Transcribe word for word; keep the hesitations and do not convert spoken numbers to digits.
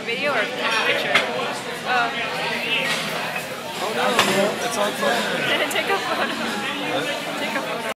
video or take a picture? Oh. Oh no, it's on fire. Take a photo. Take a photo.